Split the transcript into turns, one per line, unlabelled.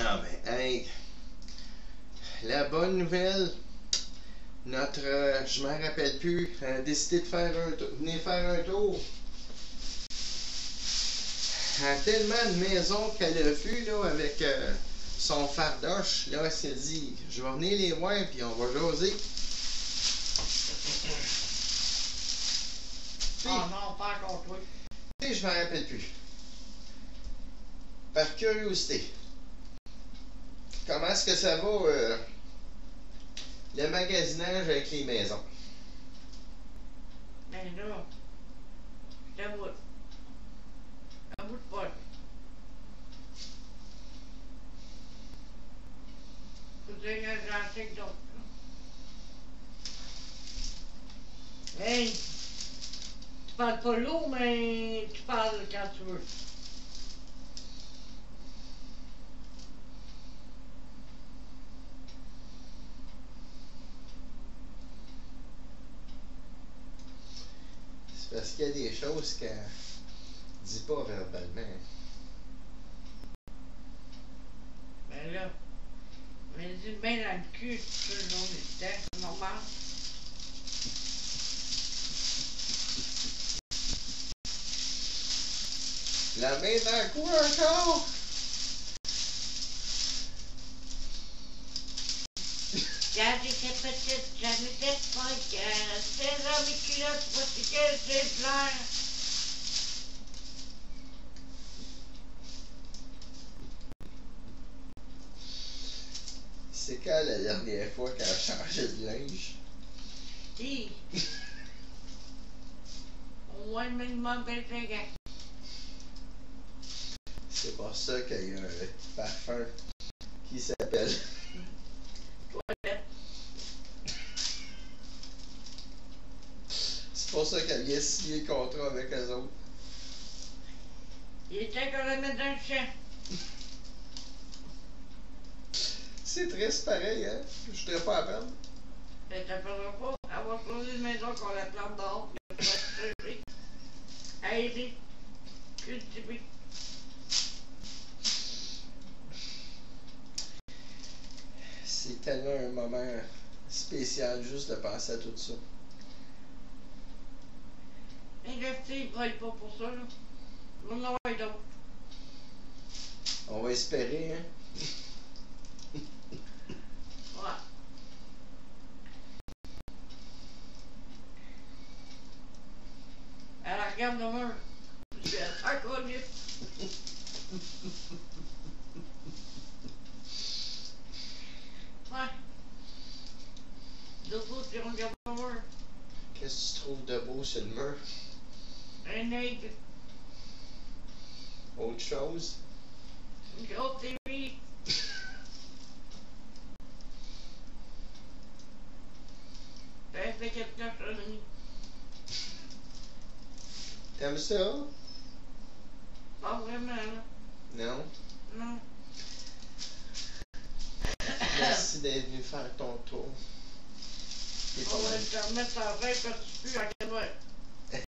Non, mais, hey, la bonne nouvelle, notre, je m'en rappelle plus, a décidé de faire venir faire un tour. Elle a tellement de maisons qu'elle a vues, là, avec son fardoche. Là, elle s'est dit, je vais venir les voir, puis on va jaser. Puis,
ah non, pas encore toi.
puis, je m'en rappelle plus. Par curiosité, comment est-ce que ça va, le magasinage avec les maisons?
Ben là, je t'avoue. J'avoue de pas. Faut dire que j'en sais que d'autres. Hey! Tu parles pas lourd, mais tu parles quand tu veux.
C'est parce qu'il y a des choses qu'elle dit pas verbalement.
Ben là, mais dis bien dans le cul toute la journée de temps, c'est normal.
La main dans le cou encore!
Quand j'étais petite, j'avais des points, 16 ans, mes culottes, voici que j'ai plein.
C'est quand la dernière fois qu'elle a changé de linge?
Si. Au moins le minimum 25 ans.
C'est pour ça qu'il y a un parfum qui s'appelle.
Toilette.
C'est pour ça qu'elle vient signer le contrat avec eux autres.
Il était qu'on la mette dans le champ.
C'est triste pareil, hein? Je voudrais pas à peine.
Mais ça fera pas. Elle va choisir une maison qu'on la plante dehors. Puis elle va se chercher. À aider. Cultiver.
C'est tellement un moment spécial juste de penser à tout ça.
Mais le petit, il braille pas pour ça, là. On en a d'autres.
On va espérer, hein?
Ouais. Elle la regarde de moi. Je suis à connu. Ouais. Debout, tu regardes de moi.
Qu'est-ce que tu trouves de beau sur le mur?
Un aigle.
Autre chose?
Une grosse TV. Ça fait quelque chose.
T'aimes ça?
Pas vraiment, là.
Non?
Non.
Merci d'être venu faire ton tour.
On va te remettre en veille parce que tu pues en cabaret.